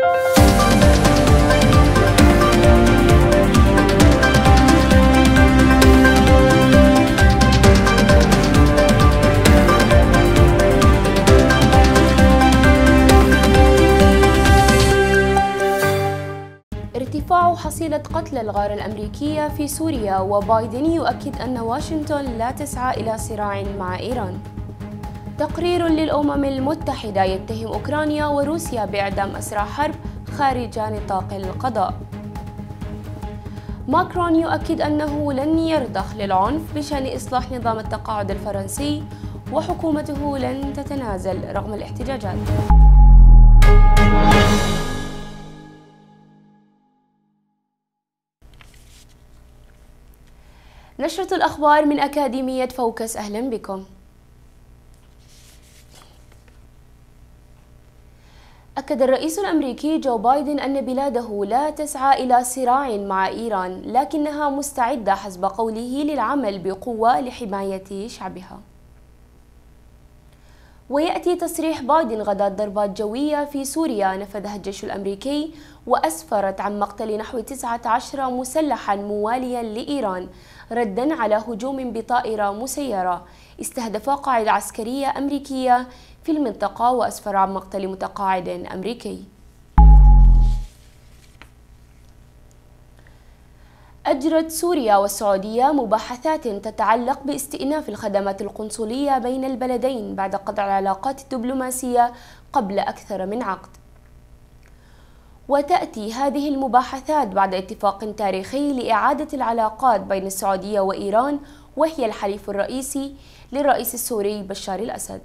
ارتفاع حصيلة قتل الغارة الأمريكية في سوريا، وبايدن يؤكد أن واشنطن لا تسعى إلى صراع مع إيران. تقرير للأمم المتحدة يتهم أوكرانيا وروسيا بإعدام أسرى حرب خارج نطاق القضاء. ماكرون يؤكد أنه لن يرضخ للعنف بشأن إصلاح نظام التقاعد الفرنسي، وحكومته لن تتنازل رغم الاحتجاجات. نشرة الأخبار من أكاديمية فوكس، أهلا بكم. أكد الرئيس الأمريكي جو بايدن أن بلاده لا تسعى إلى صراع مع إيران، لكنها مستعدة حسب قوله للعمل بقوة لحماية شعبها. ويأتي تصريح بايدن غدا ضربات جوية في سوريا نفذها الجيش الأمريكي، وأسفرت عن مقتل نحو 19 مسلحا مواليا لإيران ردا على هجوم بطائرة مسيرة استهدف قاعدة عسكرية أمريكية في المنطقة، وأسفر عن مقتل متقاعد أمريكي. أجرت سوريا والسعودية مباحثات تتعلق باستئناف الخدمات القنصلية بين البلدين بعد قطع العلاقات الدبلوماسية قبل أكثر من عقد. وتأتي هذه المباحثات بعد اتفاق تاريخي لإعادة العلاقات بين السعودية وإيران، وهي الحليف الرئيسي للرئيس السوري بشار الأسد.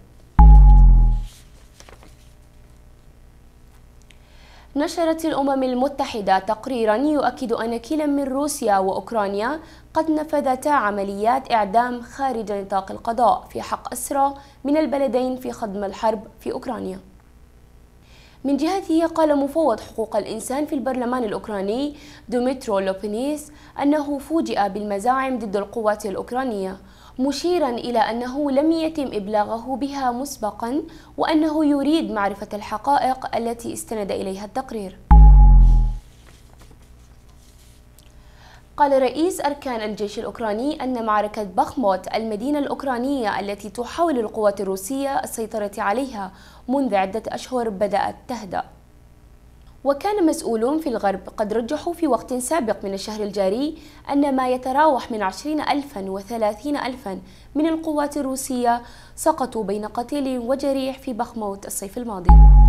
نشرت الأمم المتحدة تقريرا يؤكد أن كلا من روسيا وأوكرانيا قد نفذتا عمليات إعدام خارج نطاق القضاء في حق أسرى من البلدين في خضم الحرب في أوكرانيا. من جهته قال مفوض حقوق الإنسان في البرلمان الأوكراني دوميترو لوبينيس أنه فوجئ بالمزاعم ضد القوات الأوكرانية، مشيرا إلى أنه لم يتم إبلاغه بها مسبقا، وأنه يريد معرفة الحقائق التي استند إليها التقرير. قال رئيس أركان الجيش الأوكراني أن معركة بخموت المدينة الأوكرانية التي تحاول القوات الروسية السيطرة عليها منذ عدة أشهر بدأت تهدأ. وكان مسؤولون في الغرب قد رجحوا في وقت سابق من الشهر الجاري أن ما يتراوح من 20,000 و 30,000 من القوات الروسية سقطوا بين قتيل وجريح في بخموت الصيف الماضي.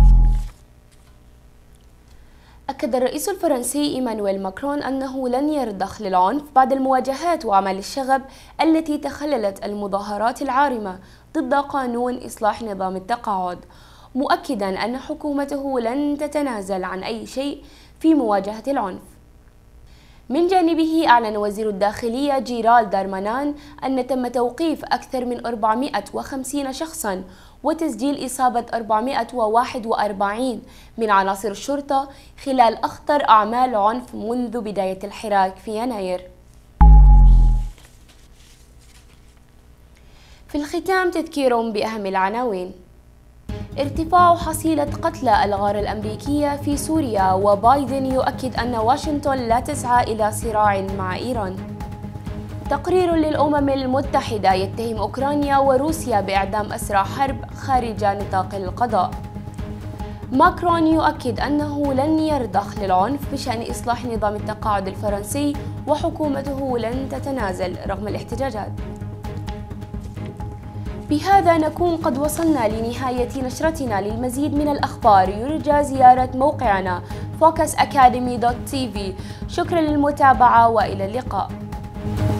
أكد الرئيس الفرنسي إيمانويل ماكرون أنه لن يرضخ للعنف بعد المواجهات وأعمال الشغب التي تخللت المظاهرات العارمة ضد قانون إصلاح نظام التقاعد، مؤكدا أن حكومته لن تتنازل عن أي شيء في مواجهة العنف. من جانبه أعلن وزير الداخلية جيرالد دارمانان أن تم توقيف أكثر من 450 شخصا وتسجيل إصابة 441 من عناصر الشرطة خلال أخطر أعمال عنف منذ بداية الحراك في يناير. في الختام تذكير بأهم العناوين. ارتفاع حصيلة قتلى الغارة الأمريكية في سوريا، وبايدن يؤكد أن واشنطن لا تسعى إلى صراع مع إيران. تقرير للأمم المتحدة يتهم أوكرانيا وروسيا بإعدام أسرى حرب خارج نطاق القضاء. ماكرون يؤكد أنه لن يرضخ للعنف بشأن إصلاح نظام التقاعد الفرنسي، وحكومته لن تتنازل رغم الاحتجاجات. بهذا نكون قد وصلنا لنهاية نشرتنا. للمزيد من الأخبار يرجى زيارة موقعنا focusacademy.tv. شكرا للمتابعة وإلى اللقاء.